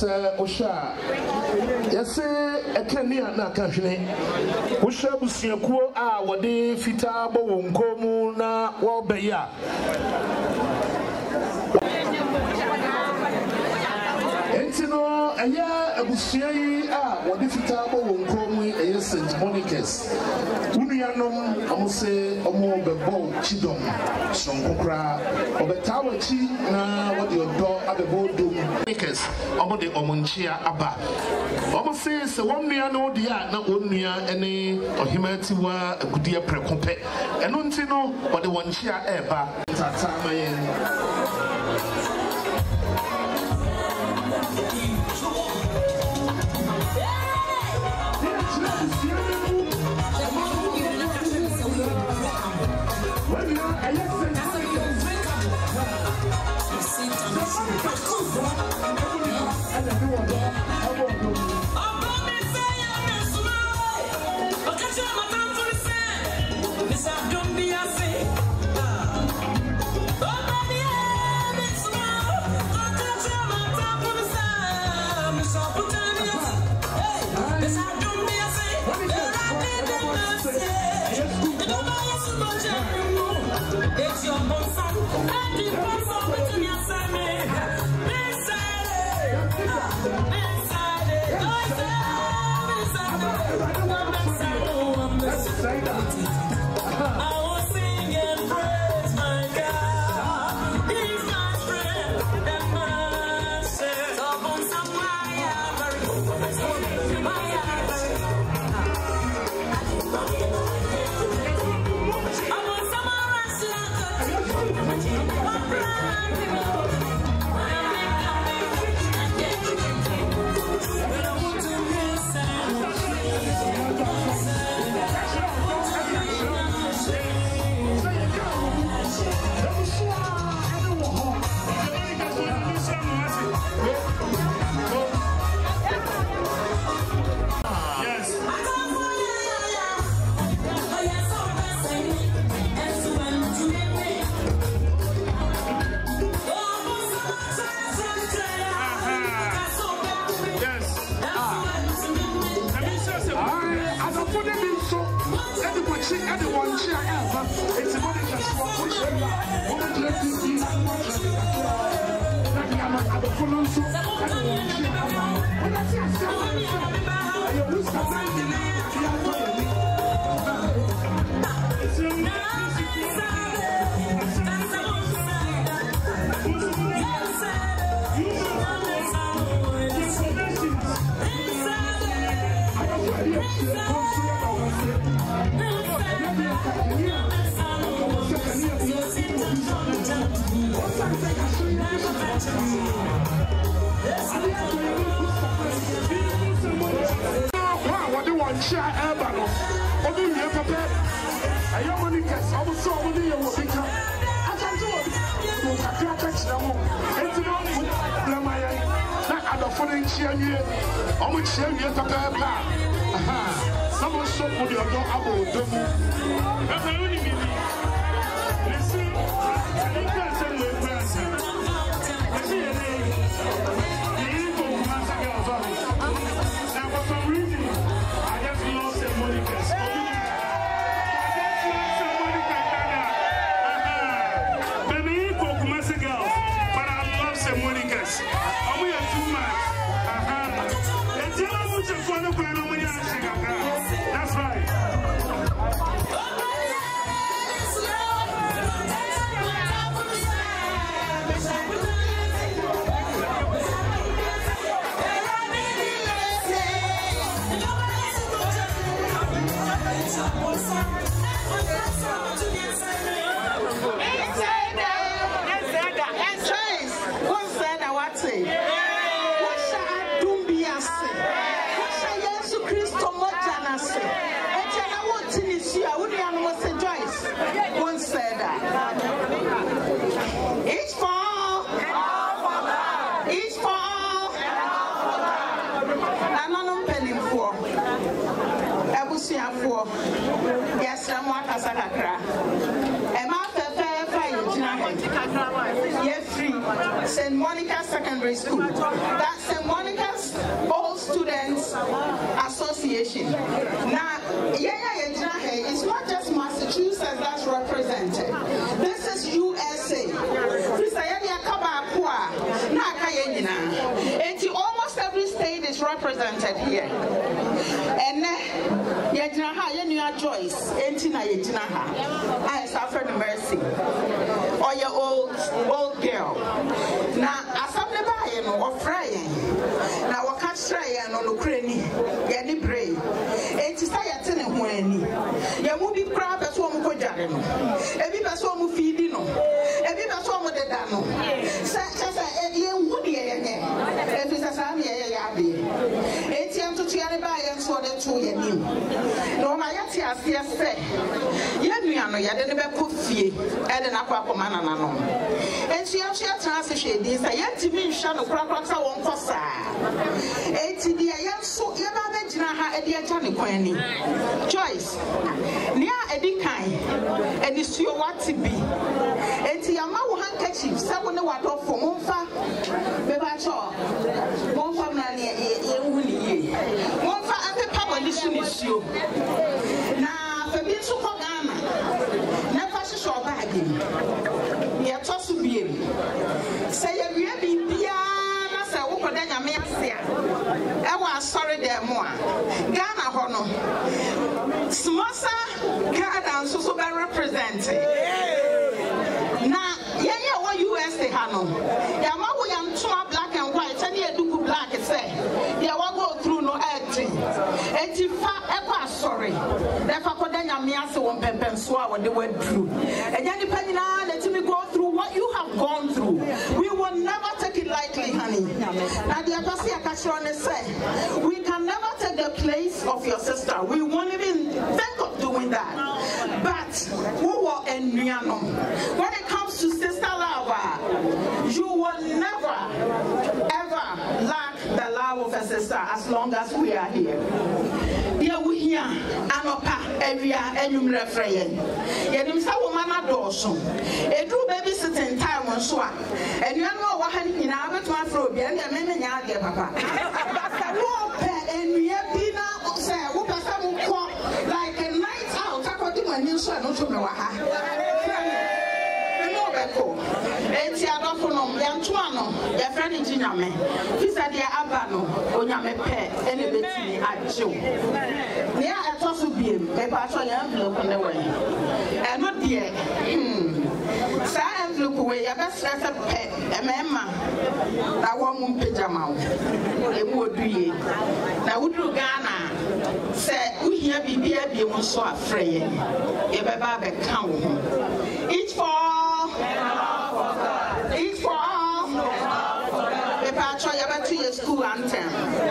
sɛ Osha. Yɛsɛ ɛkɛni na kanhwene. Osha busuakuo a wɔde fitaa bɔ wɔn kɔn mu na wɔbɛyɛ. Enti no ɛyɛ abusua yi a wɔde fitaa bɔ wɔn kɔn mu ɛyɛ Saint Monica's. Unuanom ɔmo sɛ ɔmo bɛbɔ kyidɔm sonko koraa ɔbɛtaa wɔakyi na wɔde ɔdɔ abɛbɔ dom Monica's ɔmo de ɔmo nkyea aba ɔmo sɛ sɛ wɔn nua no deɛ a na wɔn nua ne ɔhema tiwa agudie prɛko pɛ ɛno nti no wɔde wɔn nkyea ɛɛba tata ama yɛn. Saint Monica Secondary School. That's Saint Monica Association. Now, it's not just Massachusetts that's represented. This is U S A. And almost every state is represented here. And Yajinaha, Yanya Joyce, Entina Yajinaha. I suffered mercy. Or your old old girl. Now, as I'm never or frying. Now, what can't try and on Ukraine, Yanni Bray. It is I attend when you will be proud as one for Jareno. Every person who feed you know. Every person with the Dano. Such as a woody if it's a Sammy Yabi. Eight years to Tianaba and so the two Yanim. No, my Yatia say, Yamiano Yadanabe Kufi, Eden Aquaman. And she actually translated this. I yet to be Shano Cracks on Cossa. Eighty dear young so Yabajinaha Edia Johnny Quenny. Choice. Near Eddie Kai, and it's your what to be. And Yamahu handkerchief, someone know what for Monfa, Bebacho, Monfa Nani, Monfa and the Papa, listen is you. Now, for being so Pagana, never saw bagging. You are tossed to be able. Say, you have been Piana, say, what then you may say. I was sorry there more. Ghana Hono. Smosa, Ghana, so so by represented. Now, yeah, what U S A Hano. Yamawu yam tuma black and white, and you do black, it say. Yeah, what go through no acting. And if I sorry, therefore, then you may also want Pempen Swa when they went through. And then depending on let me go through what you have gone through. We will never take it lightly, honey. Now, the Apasia Kashone say, we can never take the place of your sister. We won't even think of doing that. But when it comes to Sister Lava, you will never, ever lack the love of a sister as long as we are here. Here we hear Anopa, Evia, and you refrain. Yet himself woman adorson. A true babysitting time on Swat. And you know what happened in our to Afro, and the men are there, Papa. And we have been out, say, who pass like a night out, according to my new son, not to know what. Enti adofono yantuano ya friend Jinyame fisa dia abano onyame pe ene betimi agyew ne a etoso biem e pa so ya envelope ne we eno de sa envelope we ya be stress pe emema na wo mu pejama wo e mu oduye na wudu Ghana se uhia bibia biem so afre ye ye be ba be kan wo each for each for all. If I try about two years school anthem.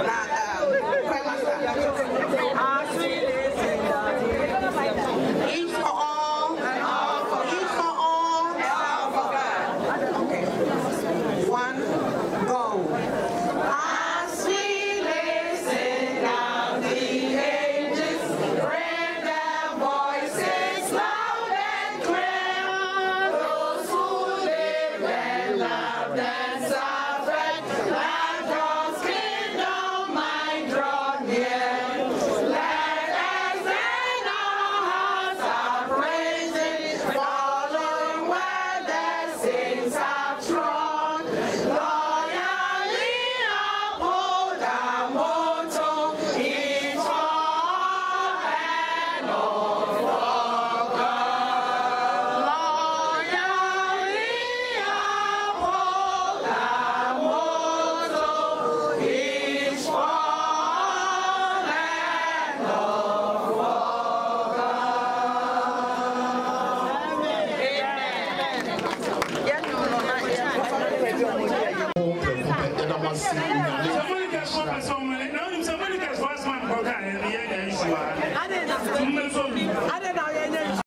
Each for all. Each for all. Okay. One, go. As we listen down the ages, bring their voices loud and clear. Those who live and love and suffer, let God's kingdom might draw near. Let us in our hearts are praising, following where the saints have trod. Loyally uphold our motto, each for all and all for God. Loyally uphold our motto, each for all and all for God.